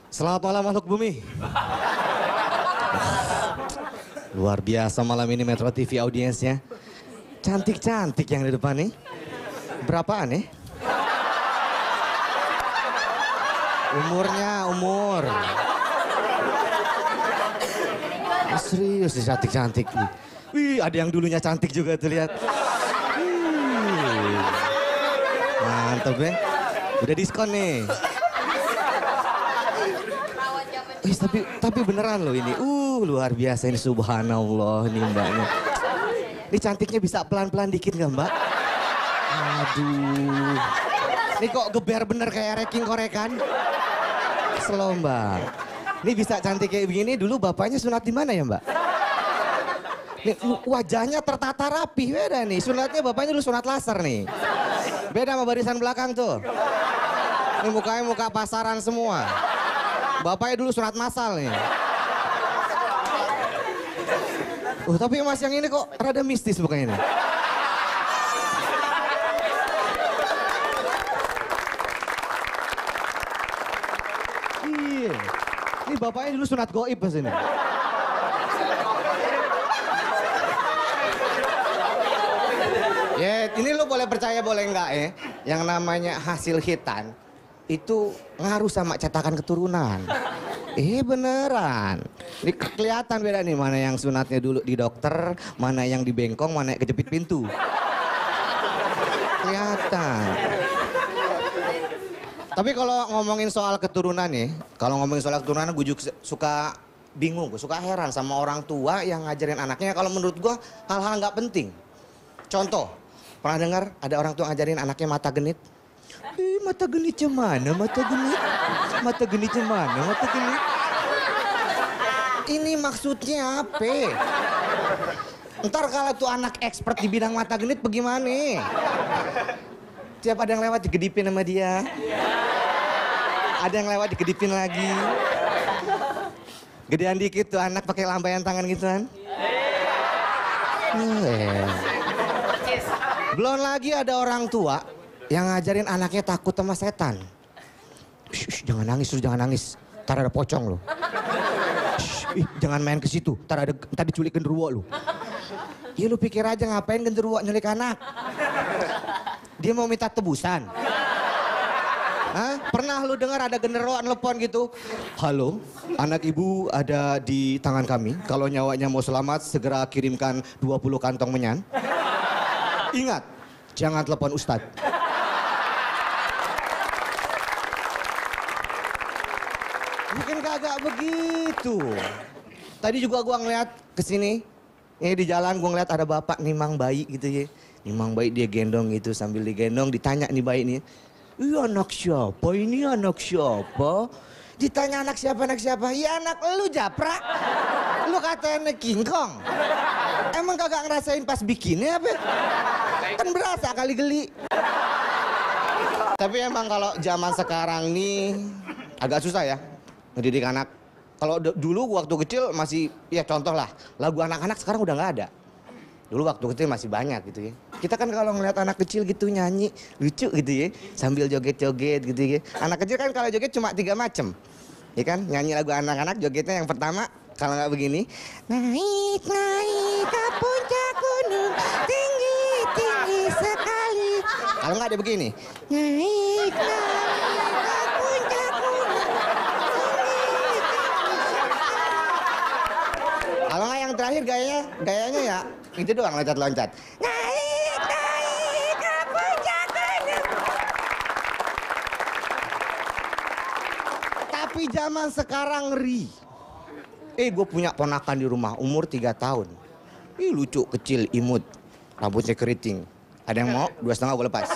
Selamat malam makhluk bumi. Luar biasa malam ini Metro TV audiensnya. Cantik-cantik yang di depan nih. Berapaan nih? Umur. Serius sih cantik-cantik nih. Wih, ada yang dulunya cantik juga tuh lihat. Mantap ya. Udah diskon nih. Wih, tapi beneran loh ini. Luar biasa ini, subhanallah ini mbaknya. Ini cantiknya bisa pelan-pelan dikit nggak mbak? Aduh. Ini kok geber bener kayak reking korekan? Slow mbak. Ini bisa cantik kayak begini, dulu bapaknya sunat di mana ya mbak? Nih, wajahnya tertata rapi, beda nih. Sunatnya bapaknya dulu sunat laser nih. Beda sama barisan belakang tuh. Ini mukanya muka pasaran semua. Bapaknya dulu sunat massal nih. Tapi mas yang ini kok rada mistis mukanya nih. Iya. Ini bapaknya dulu sunat goib pas ini. Ya, ini lo boleh percaya boleh enggak ya. Yang namanya hasil hitan itu ngaruh sama cetakan keturunan. Beneran. Ini kelihatan beda nih mana yang sunatnya dulu di dokter, mana yang di bengkong, mana yang kejepit pintu. Kelihatan. Tapi kalau ngomongin soal keturunan nih, gue juga suka bingung, gue suka heran sama orang tua yang ngajarin anaknya. Kalau menurut gue hal-hal nggak penting. Contoh, pernah dengar ada orang tua ngajarin anaknya mata genit? Mata genit mana? Mata genit? Mata genit mana? Mata genit? Ini maksudnya apa? Ntar kalau tuh anak expert di bidang mata genit bagaimana? Tiap ada yang lewat digedipin sama dia. Ada yang lewat digedipin lagi. Gedean dikit tuh anak pakai lambaian tangan gitu kan. Belum lagi ada orang tua yang ngajarin anaknya takut sama setan. Jangan nangis, jangan nangis. Ntar ada pocong loh. Jangan main ke situ, ntar diculik genderuwo lo. Ya lu pikir aja ngapain genderuwo nyulik anak? Dia mau minta tebusan. Hah? Pernah lu dengar ada genderuwo nelpon gitu? Halo, anak ibu ada di tangan kami. Kalau nyawanya mau selamat, segera kirimkan 20 kantong menyan. Ingat, jangan telepon Ustadz. Mungkin kagak begitu. Tadi juga gua ngeliat kesini, ini di jalan gua ngeliat ada bapak nimang bayi gitu ya. Nimang bayi dia gendong gitu, sambil digendong ditanya nih bayi ini. Iya anak siapa ini, anak siapa? Ditanya anak siapa, ya anak lu Japra. Lu katanya King Kong. Emang kagak ngerasain pas bikinnya apa? Kan berasa kali geli. Tapi emang kalau zaman sekarang nih agak susah ya ngedidik anak. Kalau dulu waktu kecil masih, ya contoh lah, lagu anak-anak sekarang udah nggak ada. Dulu waktu kecil masih banyak gitu ya. Kita kan kalau ngeliat anak kecil gitu nyanyi, lucu gitu ya. Sambil joget-joget gitu ya. Anak kecil kan kalau joget cuma 3 macem. Ya kan, nyanyi lagu anak-anak jogetnya yang pertama, kalau nggak begini. Naik, naik ke puncak gunung, tinggi, tinggi sekali. Kalau nggak ada begini. Naik, naik ke puncak gunung, tinggi, tinggi. Kalau nggak yang terakhir gayanya ya itu doang, loncat-loncat. Naik, naik ke puncak gunung. Tapi zaman sekarang gue punya ponakan di rumah umur 3 tahun. Lucu, kecil, imut, rambutnya keriting. Ada yang mau? 2,5 gue lepas.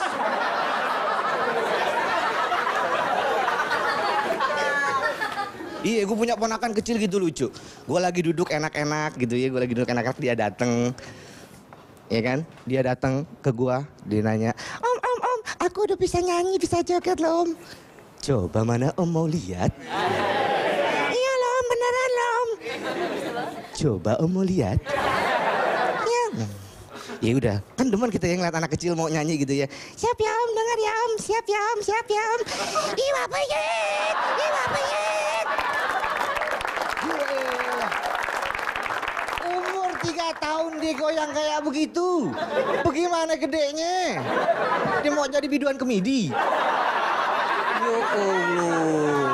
Gue punya ponakan kecil gitu lucu. Gue lagi duduk enak-enak gitu ya, dia dateng. Ya kan, dia datang ke gue, dia nanya, Om, aku udah bisa nyanyi, bisa joget loh Om. Coba mana Om mau lihat? Iya loh Om, beneran loh Om. Coba Om mau lihat? Iya. Ya udah, kan demen kita yang ngeliat anak kecil mau nyanyi gitu ya. Siap ya Om, dengar ya Om, siap ya Om, siap ya Om. Ih Bapak Yit, ih Bapak Yit. tahun dia goyang kayak begitu. Bagaimana gedenya? Dia mau jadi biduan kemidi. Ya Allah.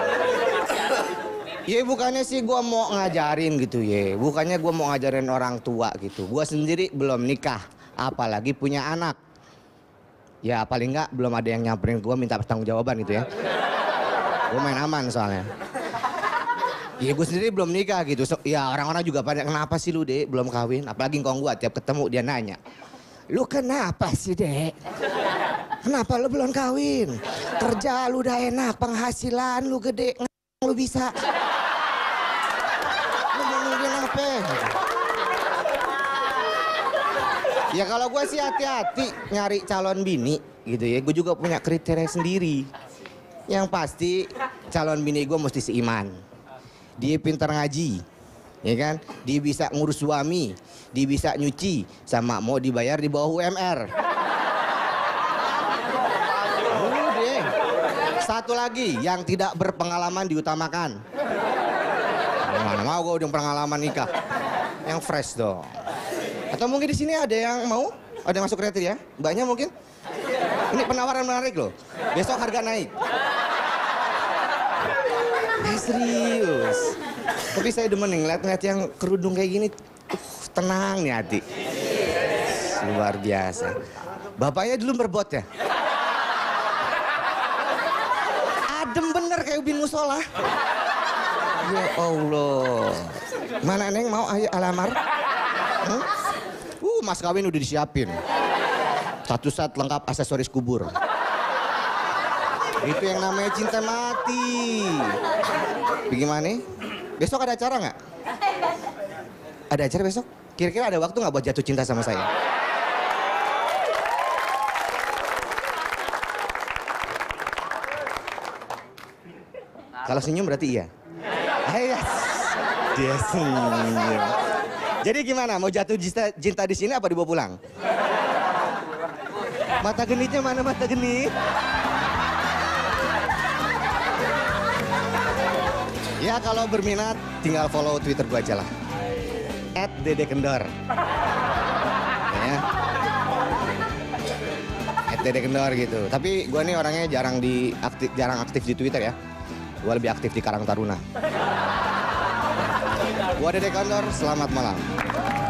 Ya bukannya sih gua mau ngajarin gitu ya. Bukannya gua mau ngajarin orang tua gitu. Gua sendiri belum nikah, apalagi punya anak. Ya paling nggak belum ada yang nyamperin gua minta pertanggungjawaban gitu ya. Gua main aman soalnya. Ya gue sendiri belum nikah gitu. Ya orang-orang juga pada kenapa sih lu Dek belum kawin. Apalagi ngkong gua tiap ketemu dia nanya. Lu kenapa sih Dek? Kenapa lu belum kawin? Kerja lu udah enak, penghasilan lu gede, lu bisa. Lu mau nungguin apa? Ya kalau gue sih hati-hati nyari calon bini gitu ya. Gue juga punya kriteria sendiri. Yang pasti calon bini gue mesti seiman. Dia pintar ngaji, ya kan? Dia bisa ngurus suami, dia bisa nyuci, sama mau dibayar di bawah UMR. Udah. Satu lagi yang tidak berpengalaman diutamakan. Mana mau gue udah pengalaman nikah, yang fresh dong. Atau mungkin di sini ada yang mau? Ada yang masuk kriteria? Banyak mungkin? Ini penawaran menarik loh. Besok harga naik. Serius. Tapi saya demen nih ngeliat yang kerudung kayak gini. Tenang nih hati. Luar biasa. Bapaknya dulu berbot ya? Adem bener kayak ubin musola. Ya Allah. Mana Neng mau ayo alamar? Mas kawin udah disiapin. Satu set lengkap aksesoris kubur. Itu yang namanya cinta mati. Bagaimana? Besok ada acara nggak? Ada acara besok? Kira-kira ada waktu nggak buat jatuh cinta sama saya? Kalau senyum berarti iya. Yes. Dia senyum. Jadi gimana? Mau jatuh cinta di sini apa dibawa pulang? Mata genitnya mana mata genit? Ya kalau berminat tinggal follow Twitter gue aja lah. @dedekendor. Ya. @dedekendor gitu. Tapi gue nih orangnya jarang aktif di Twitter ya. Gue lebih aktif di Karang Taruna. Gue Dedek Kendor, selamat malam.